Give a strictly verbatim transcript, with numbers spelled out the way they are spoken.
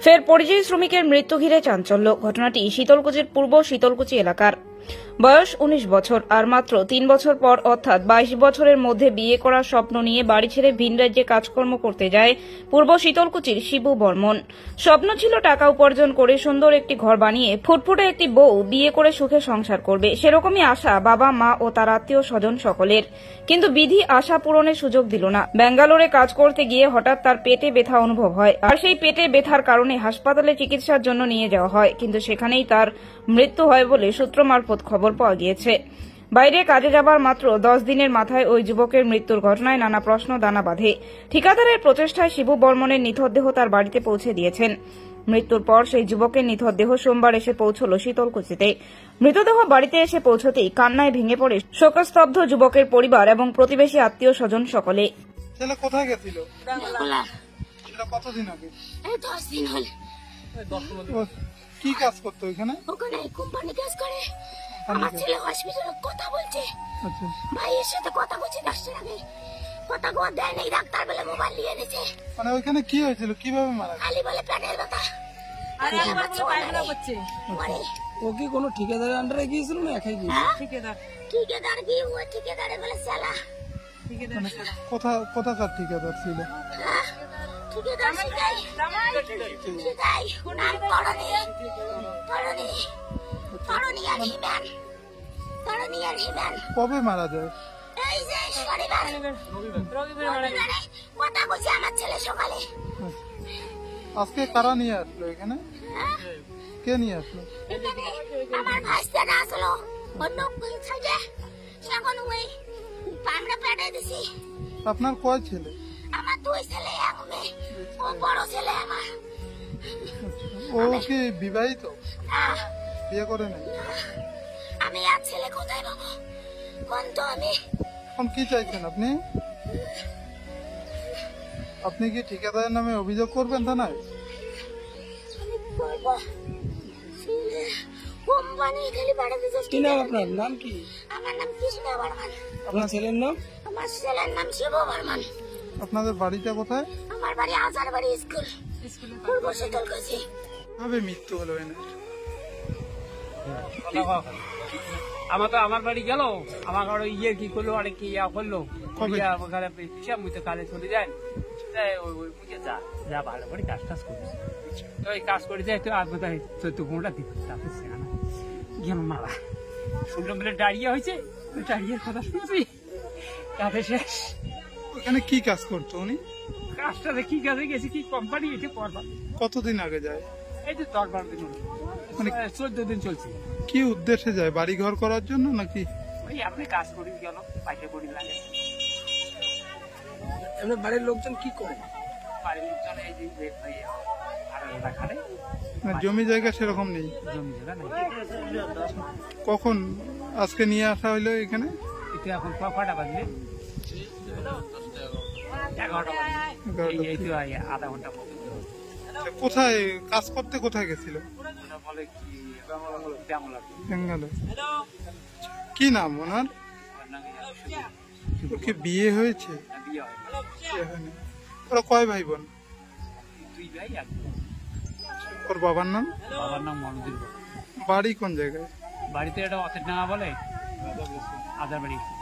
ফের পরিযায়ী শ্রমিকের মৃত্যু ঘিরে চাঞ্চল্য। ঘটনাটি শীতলকুচির পূর্ব শীতলকুচি এলাকার। বয়স উনিশ বছর, আর মাত্র তিন বছর পর অর্থাৎ বাইশ বছরের মধ্যে বিয়ে করার স্বপ্ন নিয়ে বাড়ি ছেড়ে ভিন রাজ্যে কাজকর্ম করতে যায় পূর্ব শীতলকুচির শিবু বর্মন। স্বপ্ন ছিল টাকা উপার্জন করে সুন্দর একটি ঘর বানিয়ে ফুটফুটে একটি বউ বিয়ে করে সুখে সংসার করবে, সেরকমই আশা বাবা মা ও তার আত্মীয় স্বজন সকলের। কিন্তু বিধি আশা পূরণের সুযোগ দিল না। ব্যাঙ্গালোরে কাজ করতে গিয়ে হঠাৎ তার পেটে ব্যথা অনুভব হয়, আর সেই পেটে ব্যথার কারণে হাসপাতালে চিকিৎসার জন্য নিয়ে যাওয়া হয়, কিন্তু সেখানেই তার মৃত্যু হয় বলে সূত্র মারফত খবর পাওয়া গিয়েছে। বাইরে কাজে যাবার মাত্র দশ দিনের মাথায় ওই যুবকের মৃত্যুর ঘটনায় নানা প্রশ্ন দানা বাঁধে। ঠিকাদারের প্রচেষ্টায় শিবু বর্মনের নিথর দেহ তার বাড়িতে পৌঁছে দিয়েছেন। মৃত্যুর পর সেই যুবকের নিথর দেহ সোমবার এসে পৌঁছল শীতলকুচিতে। মৃতদেহ বাড়িতে এসে পৌঁছতেই কান্নায় ভেঙে পড়ে শোকস্তব্ধ যুবকের পরিবার এবং প্রতিবেশী আত্মীয় স্বজন সকলে। ছেলে কোথায় গেছিল? কতদিন আগে? দশ দিন হল। কি কাজ করতো ওইখানে? ওখানে কোম্পানি কাজ করে। আমার ছেলে হসপিটালে কথা বলছে। আচ্ছা, ভাইয়ের সাথে কথা বলছে দশটার আগে। কথা কোয়া দেয় নাই, ডাক্তার বলে মোবাইল নিয়ে এনেছে। মানে ওইখানে কি হয়েছিল, কিভাবে মারা গেল? খালি বলে পেটের ব্যথা। আরে একবার বলে পায়খানা করছে। ও কি কোনো ঠিকাদারের আন্ডারে গিয়েছিল না একাই গিয়েছিল? ঠিকাদার ঠিকাদার কি ও ঠিকাদারে বলে সালা। ঠিকাদার কোথা কোথাকার ঠিকাদার ছিল? ঠিকাদার শিখাই শিখাই নাম তরণী তরণী তরণী আর হিম্যান তরণী আর হিম্যান। কবে মারা যায়? এই যে শনিবার রবিবারে কথা বলছে আমার ছেলে সকালে। আজকে কারা নিয়ে আসলো এখানে? কে নিয়ে আসলো? এখানে আমার ভাইস্তারা আসলো অন্য সাইডে। এখন ওই আমরা পেটে দিছি। আপনার কয় ছেলে? আমার দুই ছেলে এক মেয়ে। ও বড় ছেলে আমার। ও কি বিবাহিত? আহ, বিয়ে করে নাই? আমি আর ছেলে কোথায় পাবো? কোন তো আমি এখন কি চাইছেন আপনি? আপনি কি ঠিকাদারের নামে অভিযোগ করবেন থানায়? আমি করবো কোম্পানি খালি বাড়া দিতে। কি নাম আপনার? নাম কি? আমার নাম কৃষ্ণ বর্মন। আপনার ছেলের নাম? আমার ছেলের নাম শিব বর্মন। আপনাদের বাড়িটা কোথায়? আমার বাড়ি আজার বাড়ি স্কুল পূর্ব শীতলকুচি। কিভাবে মৃত্যু হলো এনে? আমার তো আমার বাড়ি গেল, আমার ঘরে ইয়ে কি করলো, অনেক কি ইয়া করলো, ওখানে হিসাব মতো কালে চলে যায়। ওই ওই বুঝে যা যা ভালো করে কাজ টাজ করিস, তো ওই কাজ করে যায়। তো আজ বোধ হয় চোদ্দ পনেরোটা দিন তারপরে সেখানে গেল মারা। শুনলাম বলে ডায়রিয়া হয়েছে, ডায়রিয়ার কথা শুনছি, তাতে শেষ। ওখানে কি কাজ করতো উনি? কাজটাতে কি কাজে গেছি, কি কোম্পানি এসে করবা। কতদিন আগে যায়? এই তো দশ বারো দিন মানে চোদ্দ দিন চলছে। কি উদ্দেশ্যে যায়? বাড়ি ঘর করার জন্য নাকি? ওই আপনি কাজ করি গেল, পাইতে করি লাগে। আপনার বাড়ির লোকজন কি করে? বাড়ির লোকজন এই যে ভাড়া খাটে, জমি জায়গা সেরকম নেই? জমি জায়গা নেই। কখন আজকে নিয়ে আসা হইলো এখানে? এটা এখন কটা বাজলে? এগারোটা বাজলে। এই তো আধা ঘন্টা। কোথায় কাজ করতে কোথায় গেছিল? বলে কি বেঙ্গালোর। কি নাম ওনার? ওর কি বিয়ে হয়েছে? বিয়ে হয়নি। ওরা কয় ভাই বোন? দুই ভাই এক। ওর বাবার নাম? বাবার নাম মনোজিৎ। বাড়ি কোন জায়গায়? বাড়িতে এটা অথের ডাঙা বলে, আজার বাড়ি।